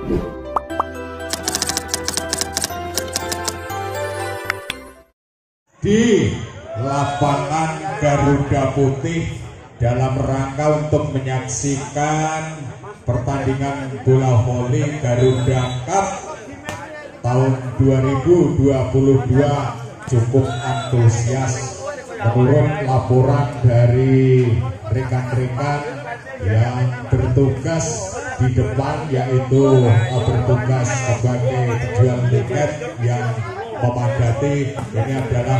Di lapangan Garuda Putih dalam rangka untuk menyaksikan pertandingan bola voli Garuda Cup tahun 2022 cukup antusias menurut laporan dari rekan-rekan yang bertugas di depan, yaitu bertugas sebagai penjual tiket yang memadati. Ini adalah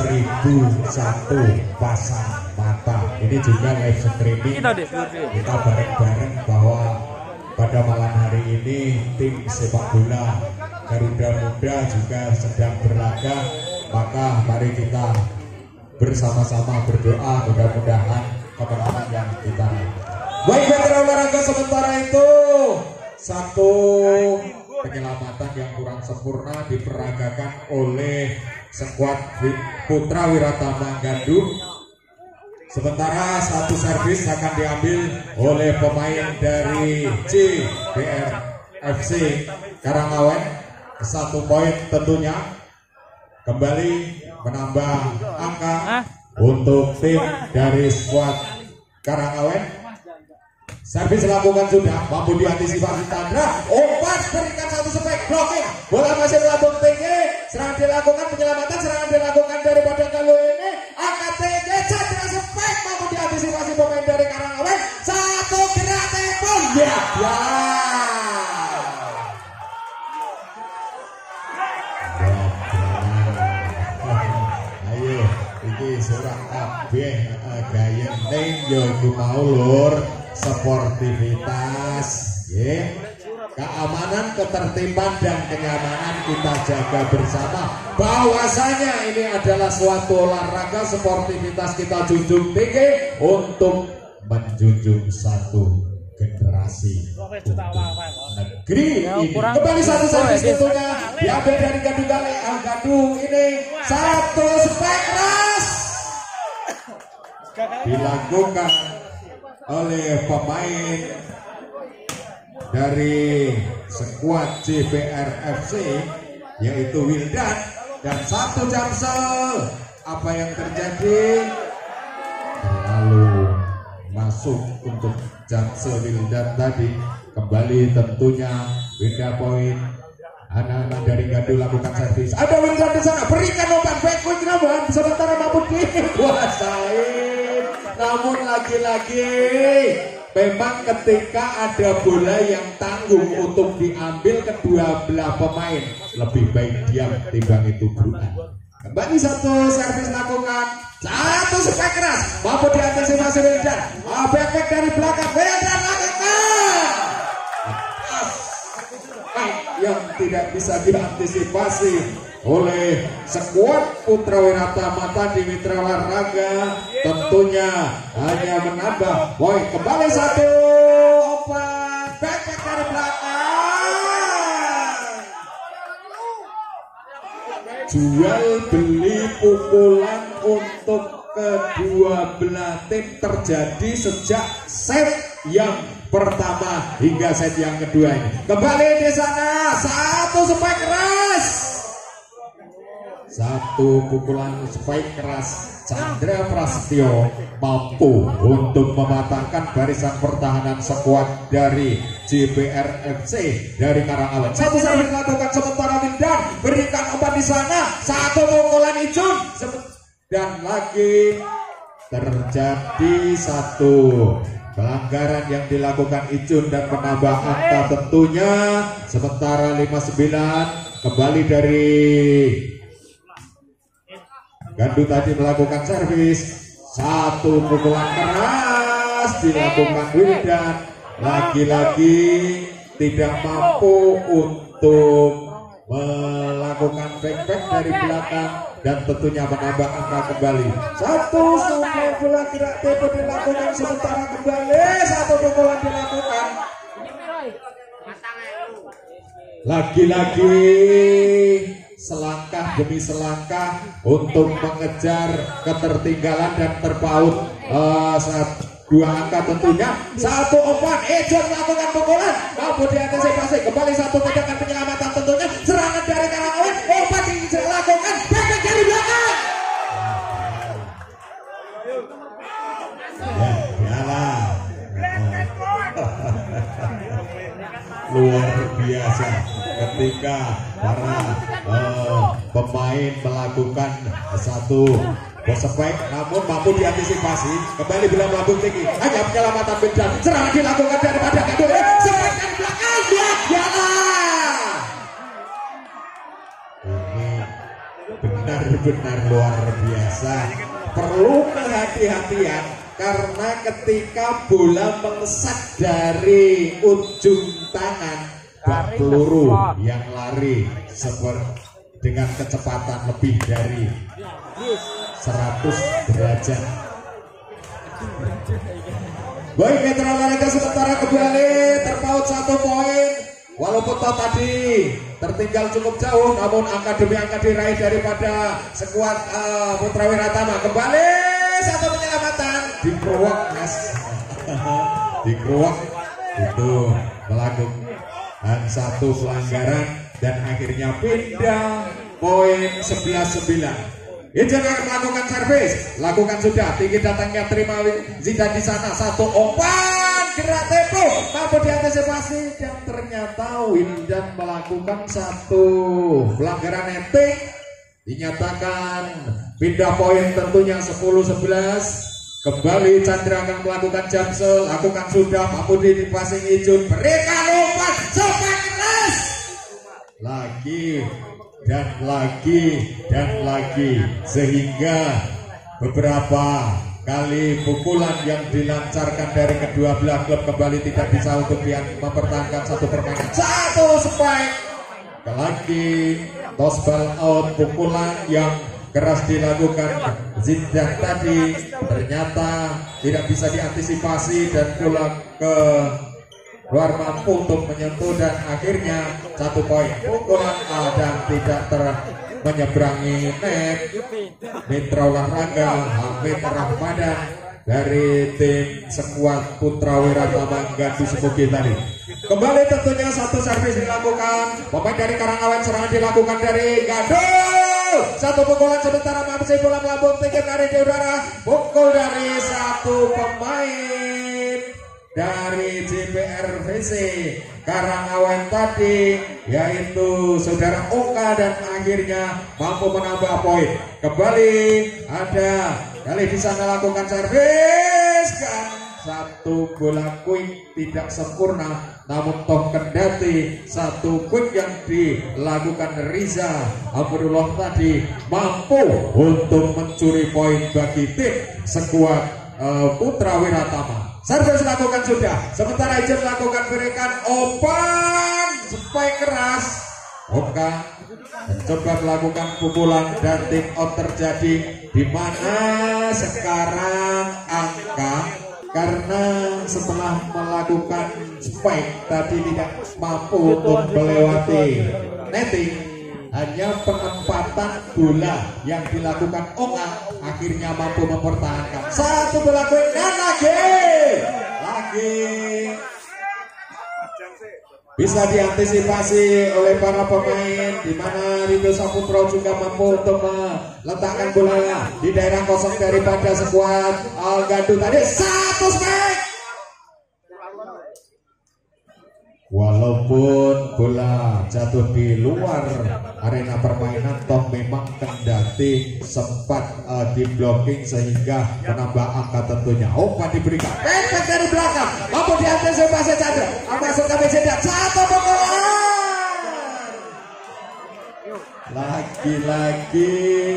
1001 pasang mata. Ini juga live streaming. Kita bareng-bareng bahwa pada malam hari ini tim sepak bola Garuda Muda juga sedang berlaga. Maka mari kita bersama-sama berdoa, mudah-mudahan kemenangan yang kita raih. Baik, veteran olahraga, sementara itu satu penyelamatan yang kurang sempurna diperagakan oleh skuad Putra Wiratama Gandu. Sementara satu servis akan diambil oleh pemain dari JBR FC Karangawen. 1 poin tentunya kembali menambah angka untuk tim dari skuad Karangawen. Servis dilakukan sudah, mampu diantisipasi Tandra. Umpan berikan satu spek blocking. Bola masih melambung tinggi. Serangan dilakukan, penyelamatan serangan dilakukan daripada kali ini. Angkat tinggi, Chandra spek mampu diantisipasi pemain dari Karangawen. Satu gerak tempo. Ya. Ayo, ini seorang kabeh gaya neng yo iku mau lur. Sportivitas, keamanan, ketertiban dan kenyamanan kita jaga bersama. Bahwasanya ini adalah suatu olahraga, sportivitas kita junjung tinggi untuk menjunjung satu generasi negeri ini. Kembali satu servis tentunya diambil dari Gandu ini satu spek keras dilakukan oleh pemain dari skuad JBR FC yaitu Wildan, dan satu Jamsel. Apa yang terjadi? Terlalu masuk untuk Jamsel Wildan tadi. Kembali tentunya beda poin. Anak-anak dari Gandu lakukan servis. Ada Wildan di sana, berikan umpan back quick namun sementara mampu dikuasai. Namun lagi-lagi memang ketika ada bola yang tanggung untuk diambil kedua belah pemain, lebih baik diam timbang itu berulang. Kembali satu servis lakukan, satu spek keras, mampu diantisipasi Wildan. Back dari belakang, Wildan lakukan. Yang tidak bisa diantisipasi oleh skuad Putra Wiratama tadi mitra olahraga, tentunya hanya menambah poin. Kembali satu open back dari belakang. Jual beli pukulan untuk kedua belah tim terjadi sejak set yang pertama hingga set yang kedua ini. Kembali di sana, satu spek keras. Satu pukulan spike keras, Chandra Prasetyo mampu untuk mematahkan barisan pertahanan skuad dari JBR FC dari Karangawen. Satu servis dilakukan sementara Wildan berikan umpan di sana, satu pukulan Icun dan lagi terjadi satu pelanggaran yang dilakukan Icun dan menambah angka tentunya. Sementara 59 kembali dari Gandu tadi melakukan servis, satu pukulan keras dilakukan Wildan, lagi-lagi tidak mampu untuk melakukan back dari belakang dan tentunya menambah angka kembali. Satu suplai bola gerak tempo dilakukan sementara kembali satu pukulan dilakukan. Lagi-lagi selangkah demi selangkah untuk mengejar ketertinggalan dan terpaut saat dua angka tentunya. Satu umpan, Ejon melakukan pukulan, mampu diantisipasi, kembali satu tindakan penyelamatan tentunya. Serangan dari Karangawan, umpan dilakukan, back dari belakang. Ya, jalan. Luar biasa ketika para pemain melakukan satu bospek, namun mampu diantisipasi, kembali bila melambung tinggi, hanya penyelamatan bidang, serangan dilakukan daripada Gadul, spek dari belakang, ini benar-benar luar biasa, perlu kehati-hatian karena ketika bola melesat dari ujung tangan, bak peluru yang lari dengan kecepatan lebih dari 100 derajat. Baik, mitra olahraga sementara kembali terpaut 1 poin. Walaupun toh tadi tertinggal cukup jauh, namun angka demi angka diraih daripada skuad Putra Wiratama. Kembali satu penyelamatan di Kruwak, Mas. Di Kruwak itu melakukan satu pelanggaran dan akhirnya pindah poin 11-9. Ejon akan melakukan servis, lakukan sudah, tinggi datangnya terima Zidan di sana, satu umpan, gerak tempo, mampu diantisipasi dan ternyata Wildan melakukan satu pelanggaran etik, dinyatakan pindah poin tentunya 10-11. Kembali Chandra akan melakukan jamsel, lakukan sudah, mampu diantisipasi Ejon, berikan umpan, sampai keras, lagi dan lagi sehingga beberapa kali pukulan yang dilancarkan dari kedua belah klub kembali tidak bisa untuk mempertahankan satu permainan. Satu spike lagi, toss ball out, pukulan yang keras dilakukan Zidan tadi ternyata tidak bisa diantisipasi dan pulang ke luar mampu untuk menyentuh dan akhirnya 1 poin. Pukulan dan tidak menyeberangi net. Mitra olahraga Hamid Rahmadan dari tim skuad Putra Wiratama Gadu Semugi tadi. Kembali tentunya satu servis dilakukan, pemain dari Karangawan, serangan dilakukan dari Gadul. Satu pukulan sementara masih bola melambung tinggi dari di udara. Pukul dari satu pemain dari JPRVC Karangawan tadi, yaitu saudara Oka, dan akhirnya mampu menambah poin. Kembali ada kali bisa melakukan servis kan, satu bola quick tidak sempurna, namun toh kendati satu quick yang dilakukan Riza Abdullah tadi mampu untuk mencuri poin bagi tim skuad Putra Wiratama. Servis dilakukan sudah, sementara Ejon melakukan berikan umpan spike keras. Oka mencoba melakukan pukulan dan tip out terjadi, di mana sekarang angka karena setelah melakukan spike tadi tidak mampu untuk melewati netting, hanya penempatan bola yang dilakukan Oka akhirnya mampu mempertahankan satu bola quick dan lagi bisa diantisipasi oleh para pemain, di mana Rido Saputro juga mampu untuk meletakkan bola di daerah kosong daripada skuad Gadu tadi. Satu spike. Walaupun bola jatuh di luar arena permainan, toh memang kendati sempat di blocking sehingga menambah angka tentunya. Umpan diberikan, efek dari belakang, mampu diantisipasi Chandra, masuk ke Medan, satu pukulan. Lagi-lagi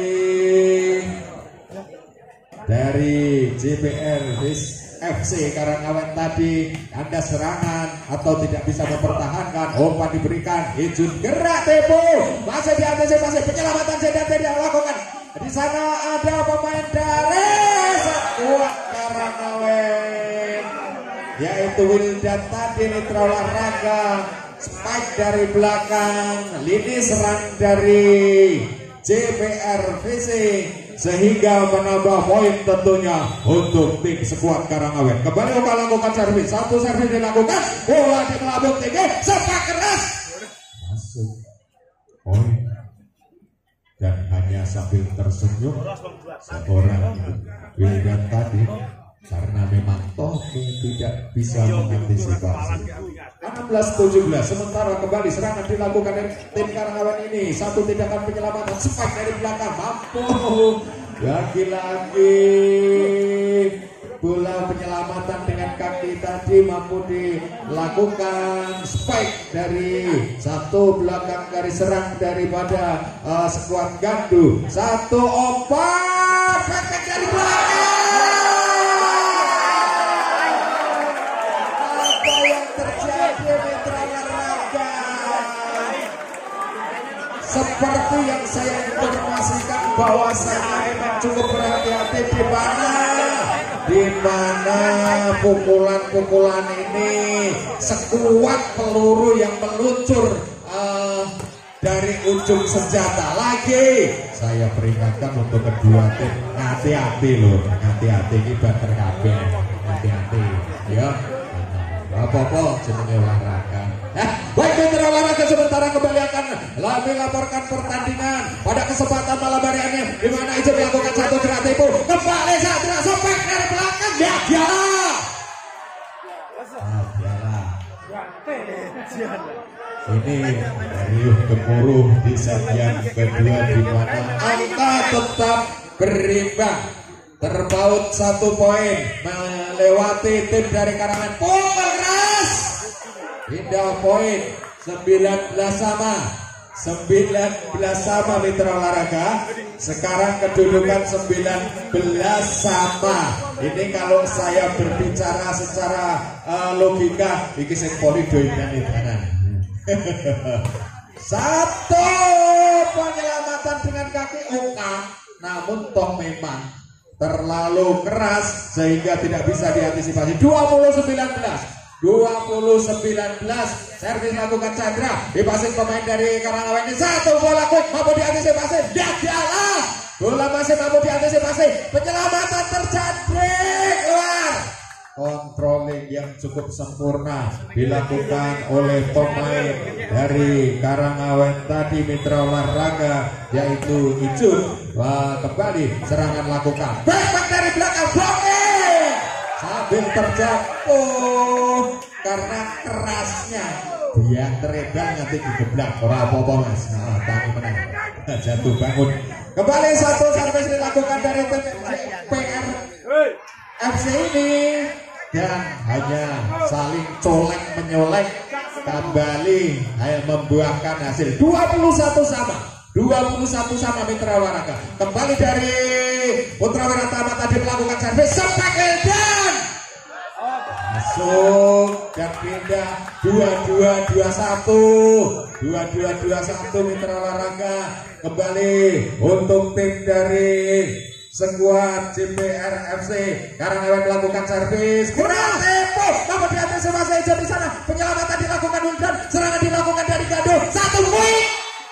dari JPR FC Karangawan tadi, Anda serangan atau tidak bisa mempertahankan, umpan diberikan, Ejon gerak tempo, masih diantisipasi, penyelamatan Zedan tidak dilakukan. Di sana ada pemain dari skuad Karangawan, yaitu Wildan tadi, mitra olahraga, spike dari belakang, lini serang dari JPRVC sehingga menambah poin tentunya untuk tim skuad Karangawen. Kembali Oka lakukan servis, satu servis dilakukan, bola di melambung tinggi, sepak keras masuk poin. Dan hanya sambil tersenyum seorang Wildan tadi, karena memang Tommy tidak bisa mengantisipasi. 16-17, sementara kembali serangan dilakukan dari tim Karangawen ini. Satu tindakan penyelamatan spike dari belakang, mampu lagi-lagi bola penyelamatan dengan kaki tadi mampu dilakukan. Spike dari satu belakang garis serang daripada skuad Gandu. Satu ombak perfect dari belakang. Apa yang terjadi Mitra Olahraga? Seperti yang saya informasikan bahwasanya memang cukup berhati-hati di mana pukulan-pukulan ini sekuat peluru yang meluncur dari ujung senjata. Lagi saya peringatkan untuk kedua tim, hati-hati loh, hati-hati ini banter kabeh, hati-hati ya. Apa-apa jenenge olahraga. Baik, Mitra Olahraga sementara kembali akan melaporkan pertandingan pada kesempatan malam hari ini, di mana Ijo melakukan satu gerak tipu, kembali Sadra sobek dari belakang, ya ini Riuh Gemuruh di set yang kedua, di mana angka tetap berimbang, terpaut 1 poin melewati tim dari Karangawen. Pukul keras, pindah poin 19 sama 19 sama Mitra Olahraga. Sekarang kedudukan 19 sama. Ini kalau saya berbicara secara logika, iki sing poli doinan ibanan. Satu penyelamatan dengan kaki Oka, namun toh memang terlalu keras sehingga tidak bisa diantisipasi. 20-19, servis lakukan Chandra, dipasin pemain dari Karangawen ini. Satu bola quick mampu diantisipasi, jalan bola masih mampu diantisipasi, penyelamatan terjadi keluar. Controlling yang cukup sempurna dilakukan oleh pemain dari Karangawen tadi, Mitra Olahraga, yaitu Icun. Wah, kembali serangan lakukan, back dari belakang, blocking sambil terjatuh karena kerasnya dia teredar nanti digeblak. Ora apa-apa Mas, nah, tangi menang, jatuh bangun. Kembali satu servis dilakukan dari tim PR FC ini, dan hanya saling colek menyolek, kembali membuahkan hasil 21 sama 21 sama Mitra Olahraga. Kembali dari Putra Wiratama tadi melakukan servis, sepak dan masuk dan pindah 22-21 Mitra Olahraga. Kembali untuk tim dari skuad JPR FC Karangawen melakukan servis, kurang tempo, namun diantisipasi di sana, penyelamatan dilakukan Wildan, serangan dilakukan dari Gado, satu poin.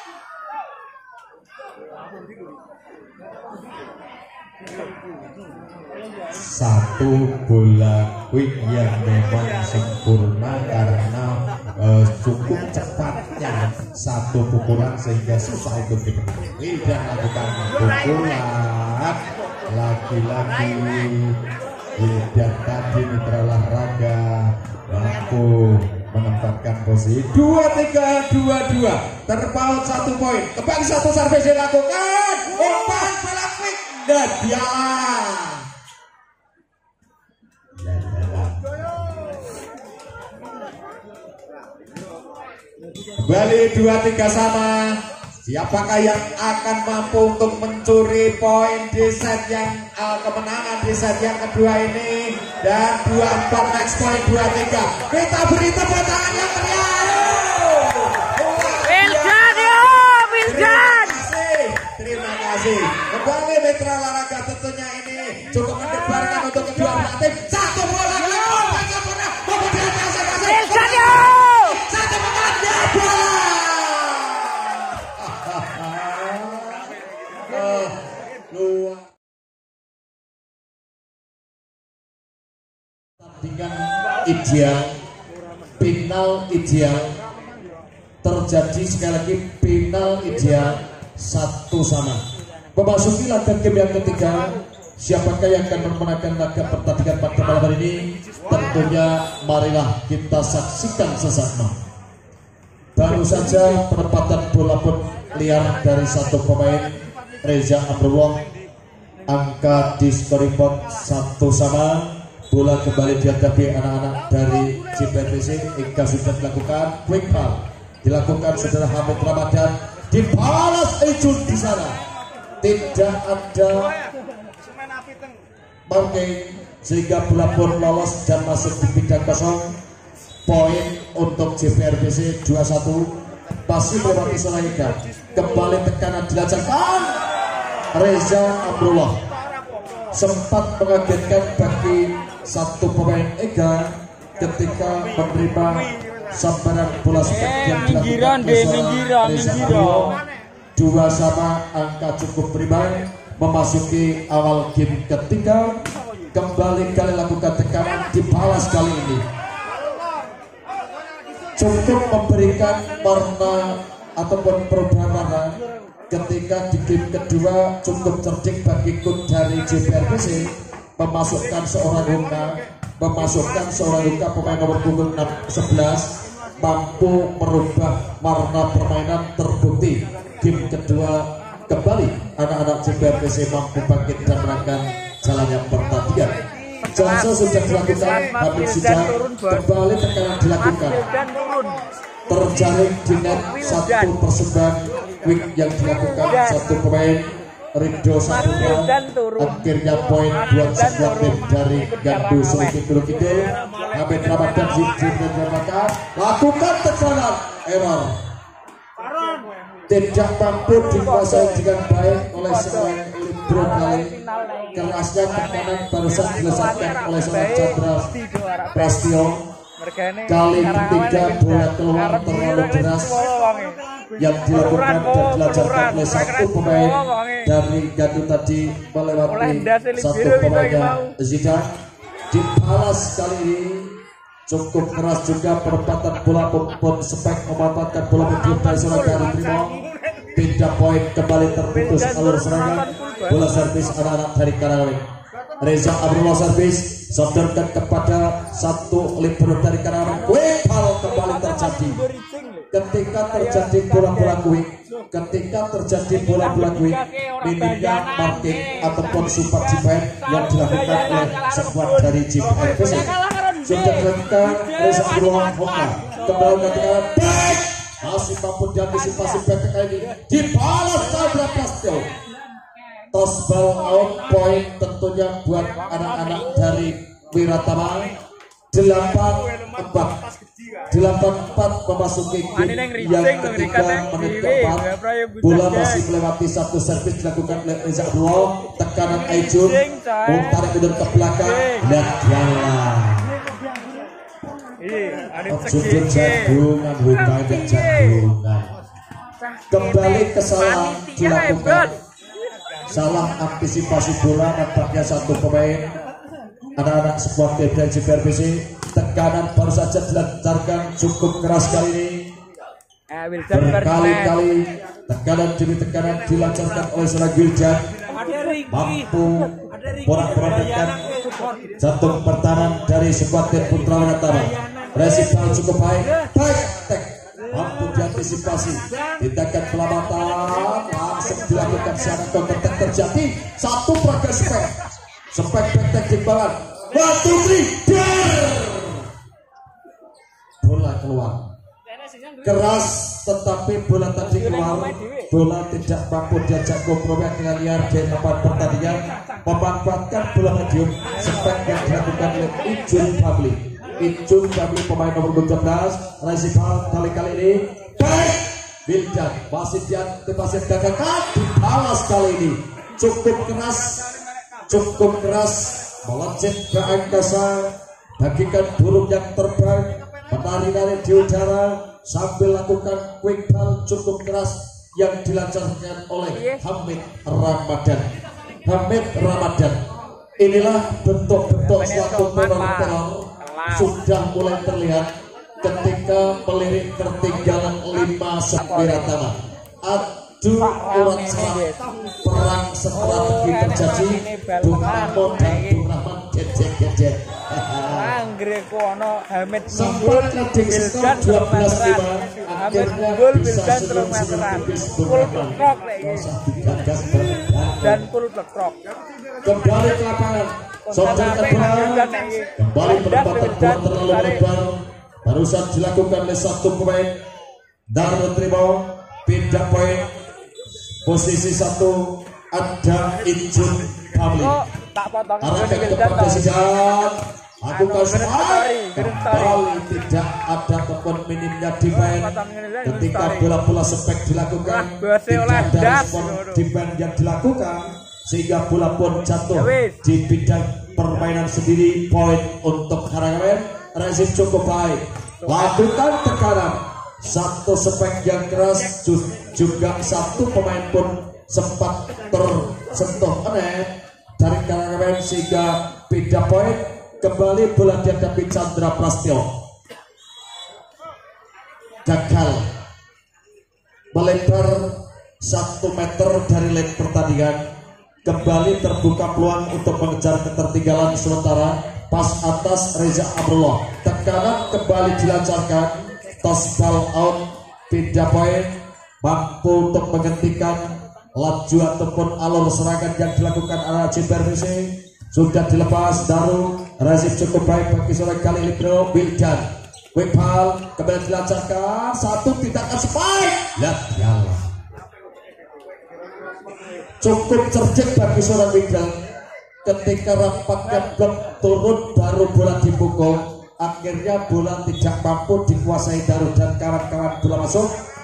Satu bola quick yang memang sempurna karena cukup cepatnya satu pukulan sehingga susah untuk dipenuhi. Wildan lakukan pukulan lagi-lagi. Wildan tadi Mitra Olahraga mampu menempatkan posisi 23-22, terpaut 1 poin. Kembali satu servis dilakukan, umpan bola quick dan dialah. Kembali 2-3 sama. Siapakah yang akan mampu untuk mencuri poin di set yang kemenangan di set yang kedua ini? Dan 24 next point 23. Kita beri tepuk tangan yang meriah. Wildan yo, Wildan. Terima kasih. Kembali Mitra Olahraga, tentunya ini cukup mendebarkan untuk kedua belah tim. Satu bola umpan sempurna, kemudian masing-masing. Wildan yo. Satu pukulan dia bola. Luar ideal, final ideal, terjadi sekali lagi final ideal 1-1. Memasuki laga game yang ketiga, siapakah yang akan memenangkan laga pertandingan pada malam hari ini? Tentunya marilah kita saksikan sesaat. Baru saja penempatan bola pun liar dari satu pemain, Reza Amrullah. Angka di scoring board 1-1. Bola kembali dihadapi anak-anak dari JPRPC. Hingga sudah dilakukan quick ball, dilakukan saudara Hamid Ramadan, dibalas Ejun di sana. Tidak ada marking sehingga bola pun lolos dan masuk di bidang kosong. Poin untuk JPRPC 2-1. Masih melewati Solaika. Kembali tekanan dilancarkan Reza Amrullah. Sempat mengagetkan bagi satu pemain Ega ketika menerima sambaran bola spek yang dilakukan Reza Amrullah. 2-2, angka cukup berimbang. Memasuki awal game ketiga, kembali kali lakukan tekanan, dibalas kali ini cukup memberikan warna ataupun perubahan warna. Ketika di game kedua cukup cerdik bagi klub dari JPRPC memasukkan seorang Luka pemain nomor punggung 11, mampu merubah warna permainan. Terbukti game kedua kembali anak-anak JPRPC mampu bangkit dan menangkan jalannya pertandingan. Johnson sudah dilakukan, Hamid sudah, kembali tekanan dilakukan. Terjaring dengan satu persembahan quick yang dilakukan satu pemain Ridho Saputra. Akhirnya poin buat sebuah tim dari Gandu Sulki Gunung Kidul. Hamid Ramadan lakukan tekanan, error, tidak mampu dikuasai dengan baik oleh seorang Libro kali. Kerasnya tekanan barusan diselesaikan oleh seorang Chandra Prastio. Kali ketiga bola keluar terlalu deras yang dilakukan dan dilancarkan oleh satu pemain dari Gandu tadi melewati satu pemainnya Zidane. Dibalas kali ini cukup keras juga penempatan bola pun spek memanfaatkan bola medium dari seorang Garu Primo. Pindah poin kembali terputus alur serangan. Bola servis anak-anak dari Karawang. Reza Amrullah servis sodorkan kepada satu libero dari Karawang. Quick ball kembali terjadi. Ketika terjadi bola-bola quick, minimnya marking ataupun super defense yang dilakukan oleh sekuat dari JPRPC. Sudah dilakukan Reza Amrullah kembali ketika back masih mampu diantisipasi back kali ini, dibalas Chandra Prastio. Toss ball out, point tentunya buat anak-anak dari Wiratama. 8-4 memasuki game yang ketiga, menit keempat. Bola masih melewati satu servis dilakukan oleh Reza Amrullah. Tekanan Aijun tarik mundur ke belakang dan jalan. Jujur jagungan, kembali kesalahan dilakukan. Salah antisipasi bola, nampaknya satu pemain anak-anak squad dari JPRPC. Tekanan baru saja dilancarkan cukup keras kali ini. Berkali-kali tekanan demi tekanan dilancarkan oleh seorang Wildan. Mampu porak-porandakan jantung pertahanan dari squad tim Putra Wiratama. Resipal cukup baik, mampu diantisipasi, tindakan pelamatan langsung dilakukan secara counter attack terjadi. Satu peraga spek back di balan 1-3 bola keluar keras, tetapi bola tadi keluar. Bola tidak mampu diajak kompromi dengan liar di depan pertandingan. Memanfaatkan bola medium spek yang dilakukan oleh Ijun Babli pemain nomor 12. Resipal kali ini baik Wildan masih diantisipasi gagakan, dibalas kali ini cukup keras meloncat ke angkasa, bagikan burung yang terbang menari-nari di udara sambil lakukan quick ball cukup keras yang dilancarkan oleh Hamid Ramadan. Inilah bentuk-bentuk suatu teror sudah mulai terlihat ketika melirik ketinggalan 5 Wiratama. Adu urat selat perang strategi terjadi. Bung Ramon dan Bung Rahman gejek-gejek. Anggre kono Hamid sempat leading skor 12-5, akhirnya bisa terus meteran full bekrok dan full bekrok. Kembali ke lapangan Sojan terbang kembali penempatan bola terlalu lebar, barusan dilakukan oleh satu pemain Darul Trimo. Pindah poin posisi 1 ada Injun Pamli. Arahkan kepada Sijan, lakukan strike. Kembali tidak ada kepon minimnya defense ketika bola-bola spek dilakukan, tidak ada respon defense yang dilakukan sehingga bola pun jatuh di bidang permainan sendiri. Poin untuk Karangawen. Resip cukup baik, lakukan tekanan, satu spek yang keras, juga satu pemain pun sempat tersentuh aneh dari Karangawen sehingga beda poin. Kembali bola dihadapi Chandra Prastyo, gagal melebar 1 meter dari lane pertandingan. Kembali terbuka peluang untuk mengejar ketertinggalan sementara. Pas atas Reza Amrullah, tekanan kembali dilancarkan, toss ball out, beda poin, mampu untuk menghentikan laju ataupun alur serangan yang dilakukan oleh JPRPC. Sudah dilepas Daru, Razif cukup baik bagi sore kali Libro Wildan. Wipal kembali dilancarkan, satu tindakan spike, lihat yalah. Cukup cerdik bagi seorang Wildan. Ketika rapatnya blok turun baru bola dipukul, akhirnya bola tidak mampu dikuasai Daru dan kawan-kawan. Bola masuk.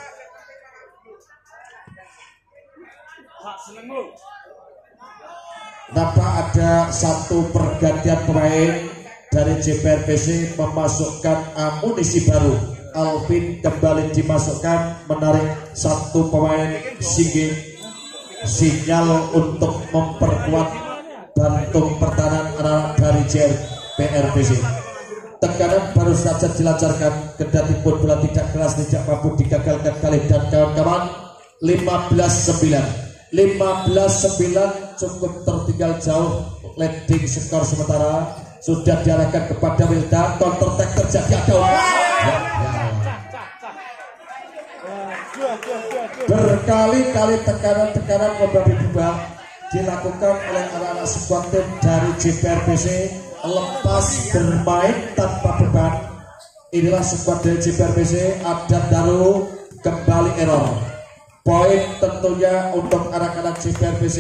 Nampak ada satu pergantian pemain dari JPRPC memasukkan amunisi baru. Alvin kembali dimasukkan menarik satu pemain singgih, sinyal untuk memperkuat bantung pertahanan anak dari JPRPC. Tekanan baru saja dilancarkan, kendati pun bola tidak keras, tidak mampu digagalkan kali dan kawan-kawan. 15-9 cukup tertinggal jauh, leading skor sementara. Sudah diarahkan kepada Wildan, counter attack terjadi, ada berkali-kali tekanan kembali berubah dilakukan oleh anak-anak squad tim dari JPRPC. Lepas bermain tanpa beban, inilah squad dari JPRPC. Ada Daru kembali error. Poin tentunya untuk anak-anak JPRPC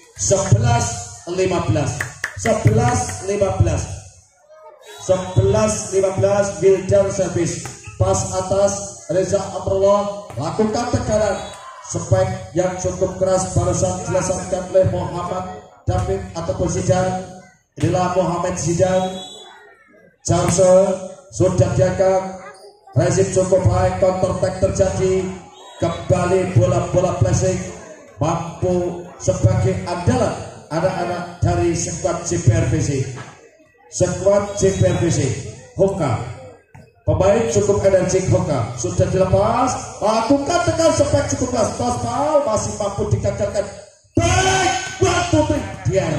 11-15 Wildan service, pas atas Reza Amrullah, lakukan tekanan spek yang cukup keras, barusan dilaksanakan oleh Muhammad David ataupun Zidan. Inilah Muhammad Zidan. Jamso sudah diangkat, resip cukup baik, counter attack terjadi. Kembali bola-bola flashing, mampu sebagai andalan anak-anak dari skuad JPRPC. Skuad JPRPC Hoka, pemain cukup energik. Hoka sudah dilepas, lakukan tekan spek cukup keras, tospal masih mampu digagalkan. Baik, batu Tridier.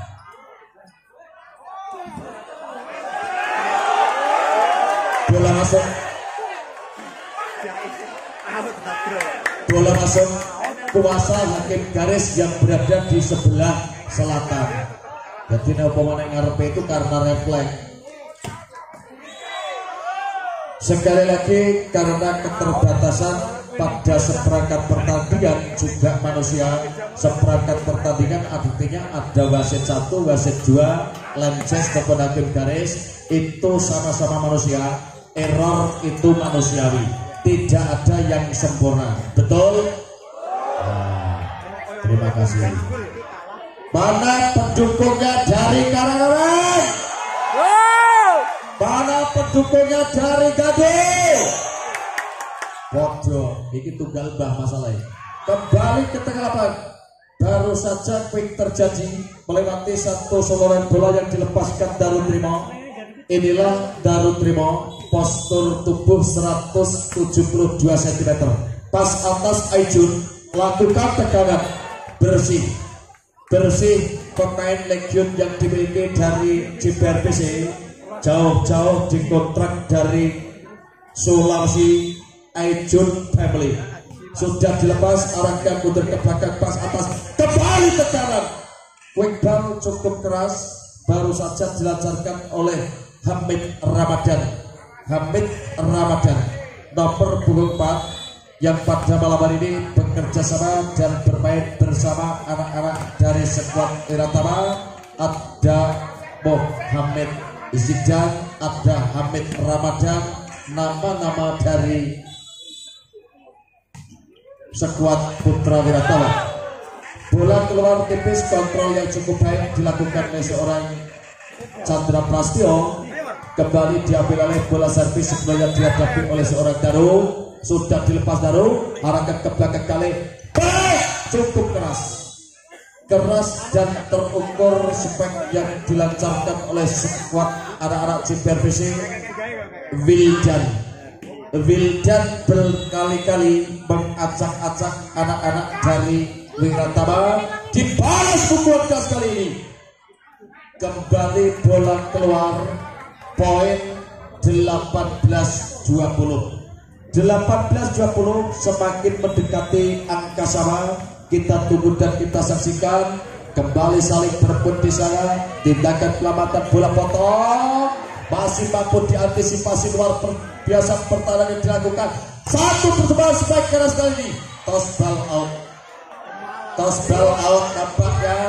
Bola masuk. Bola masuk kuasa hakim garis yang berada di sebelah selatan. Jadi pemain ngarepe itu karena refleks. Sekali lagi karena keterbatasan pada seperangkat pertandingan juga manusia. Seperangkat pertandingan artinya ada wasit 1, wasit 2, lemces ataupun hakim garis, itu sama-sama manusia. Error itu manusiawi, tidak ada yang sempurna, betul? Nah, terima kasih. Mana pendukungnya dari Karangawen? Mana pendukungnya dari Gading? Bodoh, ini tunggal bah masalahnya. Kembali ke tengah lapangan, baru saja quick terjadi melewati satu soloran bola yang dilepaskan Darul Trimo. Inilah Darut Trimo, postur tubuh 172 cm. Pas atas Aijun, lakukan tekanan bersih. Bersih pemain Legion yang dimiliki dari JPRPC, jauh-jauh dikontrak dari Sulawesi. Aijun Family sudah dilepas, arahkan mundur ke belakang, pas atas, kembali tekanan. Quick ball cukup keras, baru saja dilancarkan oleh Hamid Ramadan. Hamid Ramadan nomor punggung 4 yang pada malam hari ini bekerja sama dan bermain bersama anak-anak dari skuad Wiratama. Ada Mohamed Zidan, ada Hamid Ramadan, nama-nama dari skuad Putra Wiratama. Bola keluar tipis, kontrol yang cukup baik dilakukan oleh seorang Chandra Prastio. Kembali diambil oleh bola servis sebelumnya dihadapi oleh seorang Daru. Sudah dilepas Daru, arahkan ke belakang kali, baik, cukup keras dan terukur spek yang dilancarkan oleh skuad anak-anak JPRPC. Wildan berkali-kali mengacak-acak anak-anak dari Wiratama. Dibalas pukulan gas kali ini, kembali bola keluar. Poin 18-20. 18-20 semakin mendekati angka sama. Kita tunggu dan kita saksikan. Kembali saling berebut di sana. Tindakan pelamatan bola potong masih mampu diantisipasi luar biasa pertahanan yang dilakukan. Satu pertemuan spike keras kali ini. Toss ball out. Toss ball out nampaknya.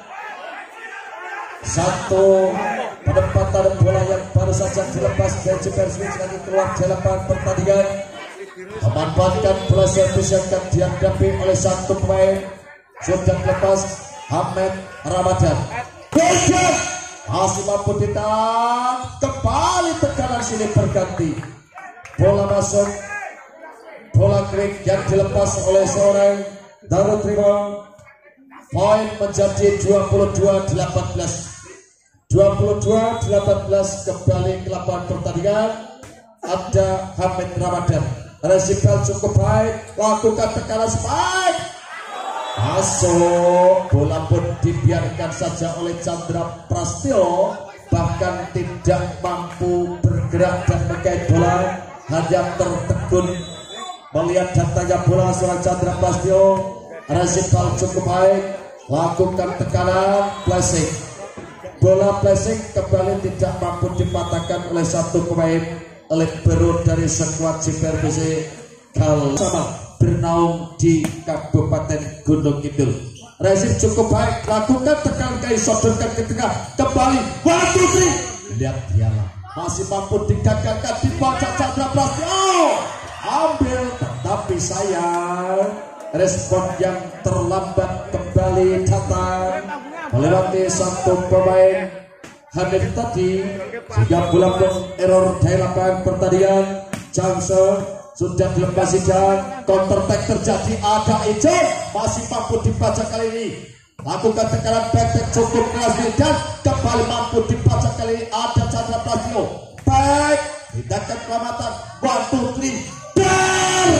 Satu penempatan bola yang baru saja dilepas dari JPRPC lagi keluar di lapangan pertandingan. Memanfaatkan bola servis yang akan dihadapi oleh satu pemain. Sudah dilepas Hamid Ramadan. Golden masih mampu ditahan. Kembali tekanan sini berganti. Bola masuk. Bola krik yang dilepas oleh seorang Darut Trimo. Poin menjadi 22-18. 22-18 kembali ke lapangan pertandingan. Ada Hamid Ramadan. Resipel cukup baik, lakukan tekanan spike. Masuk, bola pun dibiarkan saja oleh Chandra Prastio. Bahkan tidak mampu bergerak dan mengait bola, hanya tertegun melihat datangnya bola seorang Chandra Prastio. Resipel cukup baik, lakukan tekanan, flashing. Bola flashing kembali tidak mampu dipatahkan oleh satu pemain libero dari skuad JPRPC Kal sama bernaung di Kabupaten Gunung Kidul. Resip cukup baik, lakukan tekan kaki, sodorkan ke tengah, kembali 1-3. Lihat dialah, masih mampu digagalkan, dibaca Chandra Prastio. Ambil, tetapi sayang respon yang terlambat kembali datang melewati satu pemain hadir tadi, sehingga bola pun error dari lapangan pertandingan. Johnson sudah dilepas dan counter attack terjadi. Ada Ijon masih mampu dibaca kali ini, lakukan tekanan back cukup keras dan kembali mampu dibaca kali ini. Ada Chandra Prastio back, tindakan keselamatan 1-3 dar.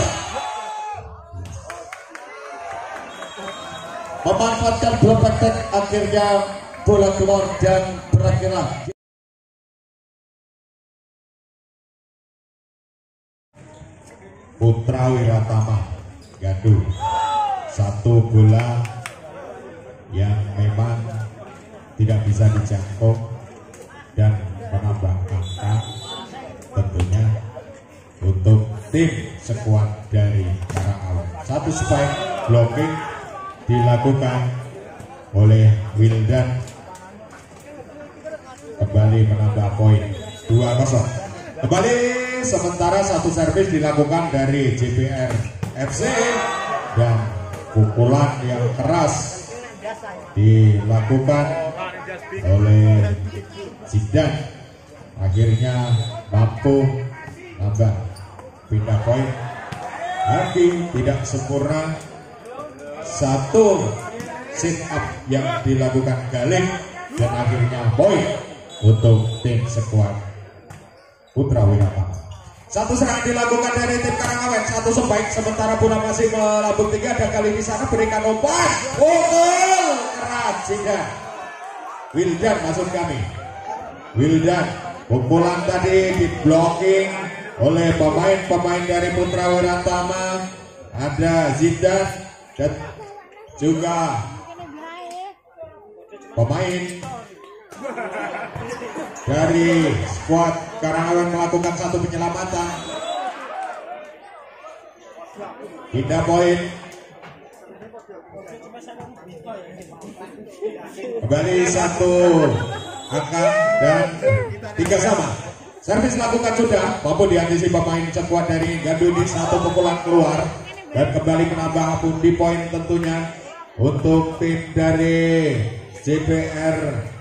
Memanfaatkan bola praktek, akhirnya bola keluar dan berakhirlah. Putra Wiratama gaduh satu bola yang memang tidak bisa dijangkau dan menambah angka tentunya untuk tim skuad dari Karawang. Satu spike blocking dilakukan oleh Wildan, kembali menambah poin 2-0. Kembali sementara satu servis dilakukan dari JPRFC dan pukulan yang keras dilakukan oleh Zidan, akhirnya mampu nambah pindah poin. Lagi tidak sempurna satu sit up yang dilakukan Galih dan akhirnya poin untuk tim skuad Putra Wiratama. Satu serangan dilakukan dari tim Karangawen, satu sebaik, sementara bola masih melambung tinggi. Ada kali di sana, berikan umpan, pukul keras Zidan. Wildan maksud kami. Wildan, pukulan tadi di blocking oleh pemain-pemain dari Putra Wiratama. Ada Zidan dan juga pemain dari skuad Karangawen melakukan satu penyelamatan. Pindah poin. Kembali satu angka dan 3 sama. Servis lakukan sudah, mampu diantisipasi pemain sekuat dari Ganduni, satu pukulan keluar dan kembali menambah pundi poin tentunya untuk tim dari JPR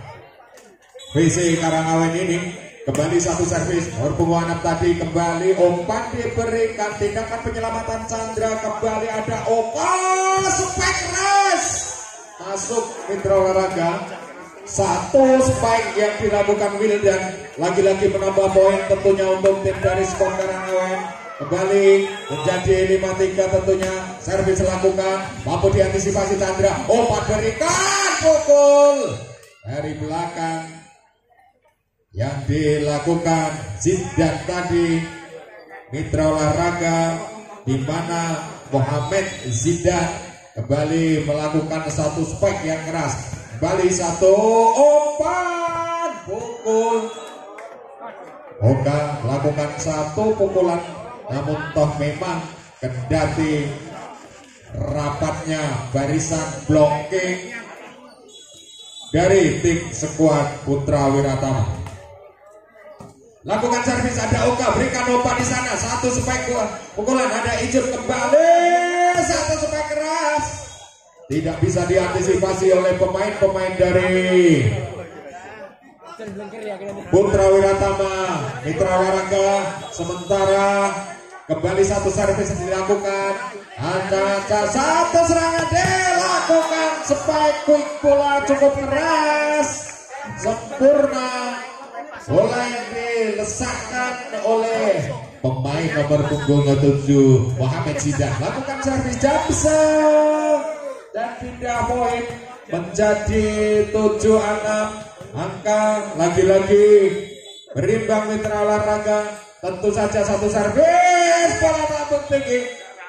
VC Karangawen ini. Kembali satu servis, berpenguangan tadi kembali umpan diberikan, tindakan penyelamatan Chandra, kembali ada spike keras masuk Mitra Olahraga. Satu spike yang dilakukan Wildan, lagi-lagi menambah poin tentunya untuk tim dari skor Karangawen. Kembali menjadi 5-3 tentunya. Servis lakukan, mampu diantisipasi Chandra, umpan berikan, pukul dari belakang yang dilakukan Zidan tadi. Mitra Olahraga di mana Muhammad Zidan kembali melakukan satu spike yang keras. Kembali satu umpan, pukul. Oka lakukan satu pukulan, namun toh memang kendati rapatnya barisan blocking dari tim skuad Putra Wiratama. Lakukan servis, ada Oka, berikan umpan di sana, satu spike pukulan, ada Ijur kembali, satu spike keras, tidak bisa diantisipasi oleh pemain-pemain dari Putra Wiratama. Mitra Olahraga sementara kembali satu servis dilakukan, ada satu serangan dilakukan, spike quick bola cukup keras, sempurna. Bola yang dilesakkan oleh pemain nomor punggung 7 Muhammad Zidan. Lakukan servis Jamsel dan pindah poin menjadi 7-6. Angka lagi-lagi berimbang Mitra Olahraga. Tentu saja satu servis, bola melambung tinggi.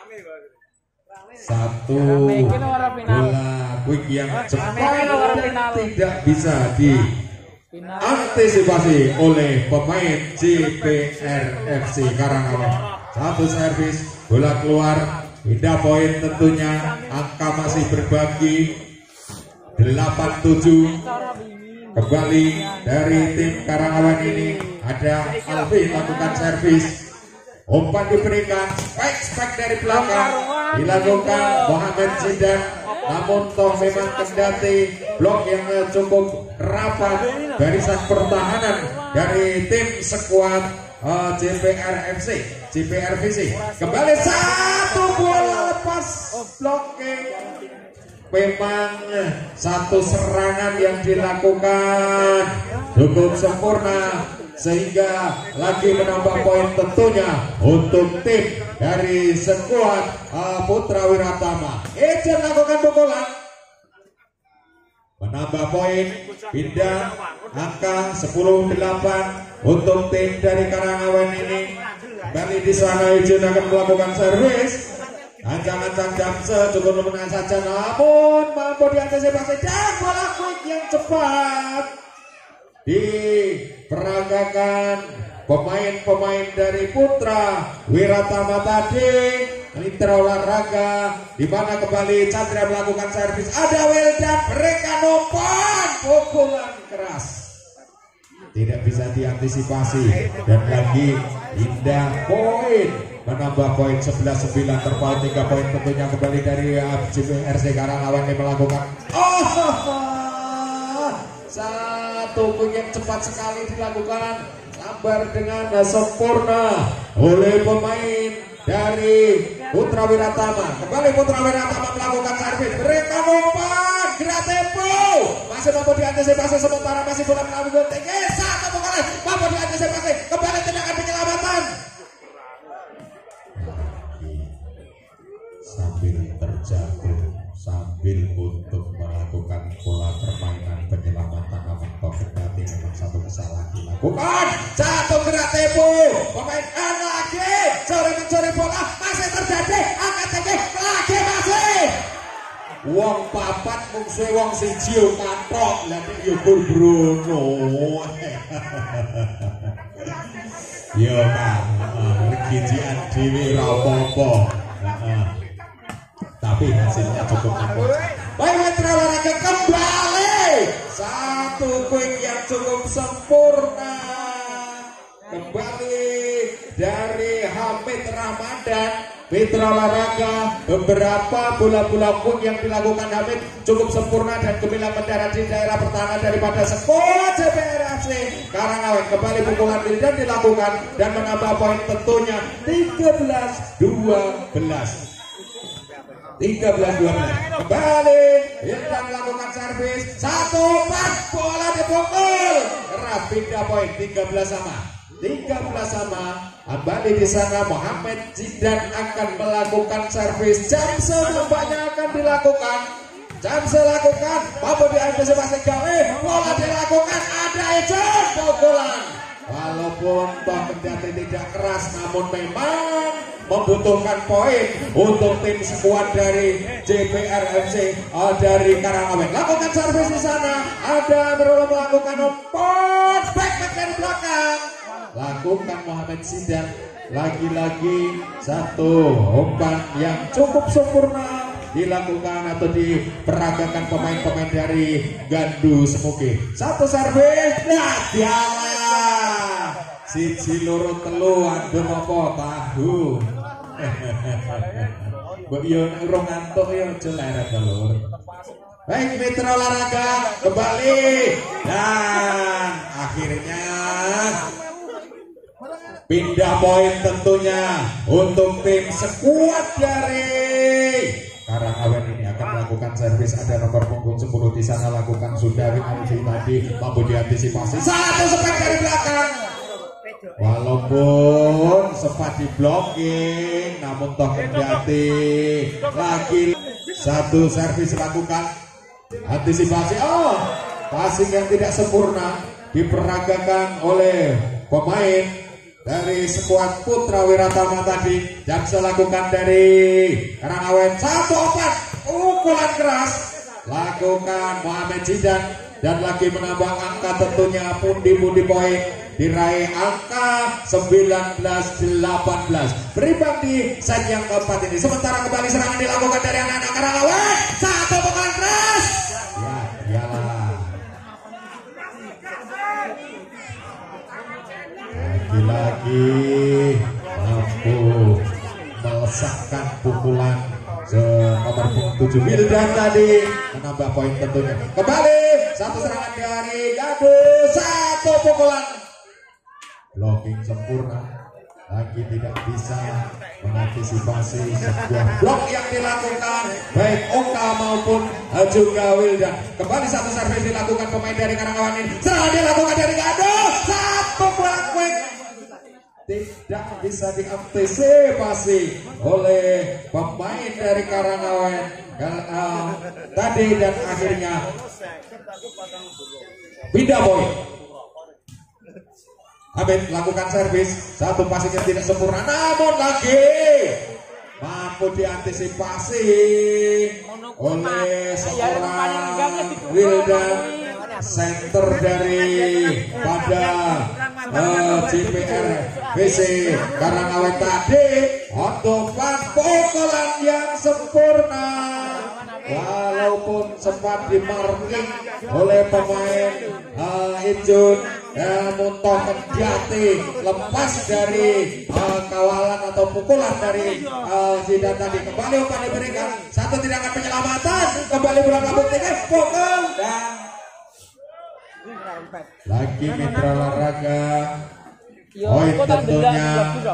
Satu bola quick yang cepat dan tidak bisa diantisipasi oleh pemain JPR FC Karangawen. Satu servis, bola keluar, pindah poin tentunya. Angka masih berbagi 8-7. Kembali dari tim Karangawen ini ada Alvin lakukan servis, umpan diberikan, spike dari belakang dilakukan Muhammad Zidan. Namun toh memang kendati blok yang cukup rapat, barisan pertahanan dari tim skuad JPR FC, JPR VC. Kembali satu bola lepas blocking. Memang satu serangan yang dilakukan cukup sempurna sehingga lagi menambah poin tentunya untuk tim dari skuad Putra Wiratama. Ejen lakukan pukulan, menambah poin, pindah angka 10-8 untuk tim dari Karangawen ini. Kembali di sana Ejen akan melakukan servis. Ancang-ancang Jamse cukup menang saja, namun mampu diantisipasi dan bola quick yang cepat diperagakan pemain-pemain dari Putra Wiratama tadi. Mitra Olahraga di mana kembali Chandra melakukan servis, ada Wildan berikan umpan, pukulan keras tidak bisa diantisipasi dan lagi indah poin, menambah poin 11-9, terpaut 3 poin tentunya kembali dari JPRC Karangawen yang melakukan satu poin cepat sekali dilakukan, sabar dengan sempurna oleh pemain dari Putra Wiratama. Kembali Putra Wiratama melakukan servis, berikan umpan, gerak tempo, masih mampu diantisipasi sementara masih bola melalui tinggi, satu pukulan mampu diantisipasi, kembali tindakan sambil terjatuh, sambil untuk melakukan pola permainan penyelamatan, namun Kendati memang satu kesalahan dilakukan. Satu gerak tempo pemain lagi sore mencuri bola, masih terjadi angkat tinggi lagi, masih wong papat musuh wong siji katok lagi yukur Bruno. Yo kan regijian dewi rapopo, tapi hasilnya cukup bagus. Baik, Mitra Olahraga kembali satu poin yang cukup sempurna kembali dari Hamid Ramadan. Mitra Olahraga, beberapa bola-bola pun yang dilakukan Hamid cukup sempurna dan gemilang mendarat di daerah pertahanan daripada skuad JPRFC Karangawen. Kembali pukulan Wildan dilakukan dan menambah poin tentunya 13-12. Kembali Wildan melakukan servis, satu pas bola dipukul keras, pindah poin 13 sama. Kembali di sana Muhammad Zidan akan melakukan servis. Jamse nampaknya akan dilakukan. Jamse lakukan, mampu diantisipasi gawe, bola dilakukan, ada Ejon pukulan. Walaupun Kendati tidak keras, namun memang membutuhkan poin untuk tim skuad dari JPRFC dari Karangawen. Lakukan servis di sana, ada berulang melakukan umpan back dari belakang. Lakukan Muhammad Zidan, lagi-lagi satu umpan yang cukup sempurna dilakukan atau diperagakan pemain-pemain dari Gandu Semuki. Satu servis, nah dialah siji loro telu adem apa tahu. Mbok yo urung ngantuk yo aja leret lur. Baik, Mitra Olahraga kembali dan akhirnya pindah poin tentunya untuk tim skuad dari Karangawen ini akan melakukan servis. Ada nomor punggung 10 di sana, lakukan sudah Alfi tadi mampu diantisipasi. Satu spek dari belakang. Walaupun sempat di blocking, namun toh Kendati lagi satu servis lakukan antisipasi. Oh, passing yang tidak sempurna diperagakan oleh pemain dari skuad Putra Wiratama tadi. Jaksa lakukan dari Karangawen, satu opat pukulan keras lakukan Muhammad Zidan dan lagi menambah angka tentunya pundi-pundi poin, diraih angka 19-18 berimbang di set yang keempat ini. Sementara kembali serangan dilakukan dari anak-anak Karangawen, satu pukulan keras ya iyalah. Lagi-lagi mampu melesatkan pukulan nomor 7 Wildan tadi, menambah poin tentunya. Kembali satu serangan dari Gandu, satu pukulan blocking sempurna, lagi tidak bisa mengantisipasi sebuah blok yang dilakukan baik Oka maupun juga Wildan. Kembali satu servis dilakukan pemain dari Karangawan ini, serangan dilakukan dari Gandu, satu pukulan quick tidak bisa diantisipasi oleh pemain dari Karangawen tadi dan akhirnya pindah poin. Hamid lakukan servis, satu passing yang tidak sempurna, namun lagi mampu diantisipasi oleh seorang Wildan, center dari pada JPRFC Karangawen tadi. Umpan pukulan yang sempurna walaupun sempat dimarking oleh pemain Injun, namun toh Kendati lepas dari kawalan atau pukulan dari Zidan tadi. Kembali umpan diberikan, satu tindakan penyelamatan, kembali berlaku tinggi pukul dan lagi Mitra Olahraga poin tentunya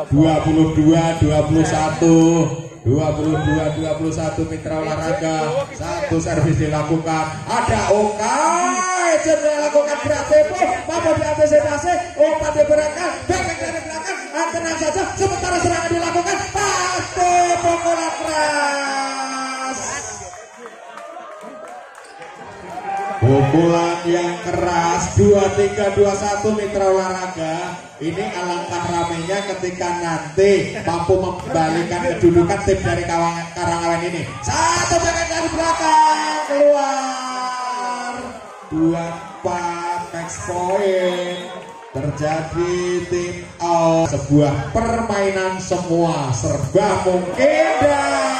22-21 Mitra Olahraga. Satu servis dilakukan, ada Oka dilakukan gerak tempo, mampu diantisipasi, umpan diberikan, back dari belakang, tenang saja, sementara serangan dilakukan, pasti pukulan keras. Pukulan yang keras 23-21 mitra olahraga. Ini alangkah ramainya ketika nanti mampu membalikan kedudukan tim dari Karangawen ini. Satu bagian dari belakang keluar 24 match point. Terjadi tim out. Sebuah permainan semua serba mungkin dan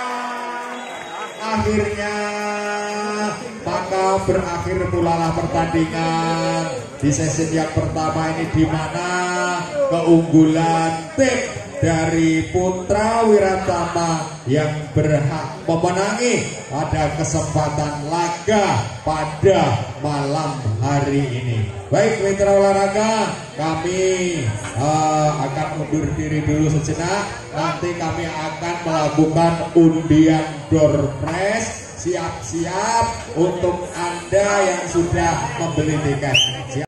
akhirnya maka berakhir pula pertandingan di sesi yang pertama ini, di mana keunggulan tim dari Putra Wiratama yang berhak memenangi pada kesempatan laga pada malam hari ini. Baik mitra olahraga, kami akan mundur diri dulu sejenak. Nanti kami akan melakukan undian door prize. Siap-siap untuk Anda yang sudah membeli tiket.